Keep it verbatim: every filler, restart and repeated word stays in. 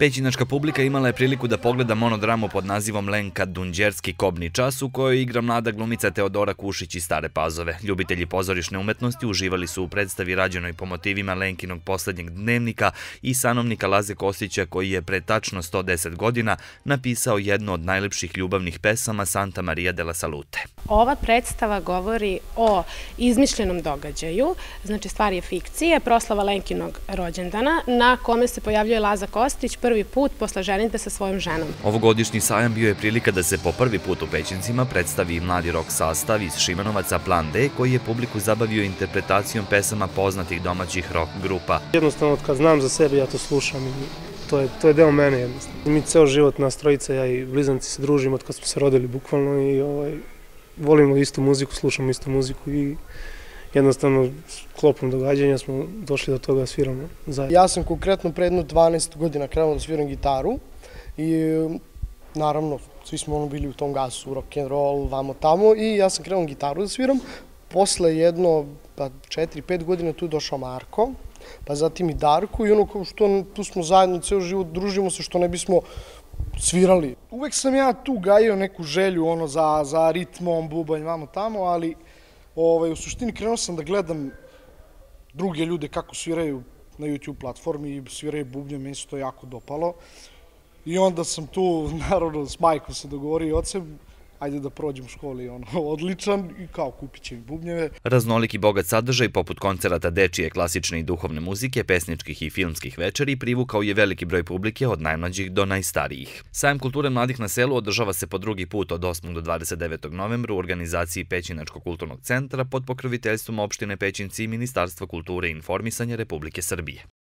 Pećinačka publika imala je priliku da pogleda monodramu pod nazivom Lenka Dunđerski kobni čas, u kojoj igra mlada glumica Teodora Kušić iz Stare Pazove. Ljubitelji pozorišne umetnosti uživali su u predstavi rađenoj po motivima Lenkinog poslednjeg dnevnika i sanovnika Laze Kostića, koji je pre tačno sto deset godina napisao jednu od najlepših ljubavnih pesama, Santa Maria de la Salute. Ova predstava govori o izmišljenom događaju, znači stvar je fikcije, proslava Lenkinog rođendana, na kome se pojavljuje Laza Kostić prvi put posle ženitbe sa svojom ženom. Ovogodišnji sajam bio je prilika da se po prvi put u Pećincima predstavi mladi rock sastav iz Šimanovaca Plan D, koji je publiku zabavio interpretacijom pesama poznatih domaćih rock grupa. Jednostavno, kad znam za sebe, ja to slušam i to je, to je deo mene jednostavno. Mi ceo život, nas trojica, ja i blizanci se družimo od kad smo se rodili bukvalno i ovaj, volimo istu muziku, slušamo istu muziku i jednostavno sklopom događanja smo došli do toga da sviramo zajedno. Ja sam konkretno pre jedno dvanaest godina krenuo da sviram gitaru i naravno svi smo ono bili u tom gasu, rock and roll, vamo tamo, i ja sam krenuo gitaru da sviram. Posle jedno pa četiri pet godina tu je došao Marko, pa zatim i Darko, i ono kao što tu smo zajedno ceo život, družimo se, što ne bismo svirali. Uvek sam ja tu gajio neku želju ono za, za ritmom, bubanj, vamo tamo, ali ovaj, u suštini krenuo sam da gledam druge ljude kako sviraju na YouTube platformi i sviraju bubnje, meni se to jako dopalo. I onda sam tu, naravno, s majkom se dogovorio i ocem, ajde da prođem u školi, ono, odličan, i kao kupit će mi bubnjeve. Raznolik i bogat sadržaj, poput koncerata dečije, klasične i duhovne muzike, pesničkih i filmskih večeri, privukao je veliki broj publike od najmlađih do najstarijih. Sajam kulture mladih na selu održava se po drugi put od osmog do dvadeset devetog novembra u organizaciji Pećinačkog kulturnog centra pod pokroviteljstvom opštine Pećinci i Ministarstva kulture i informisanja Republike Srbije.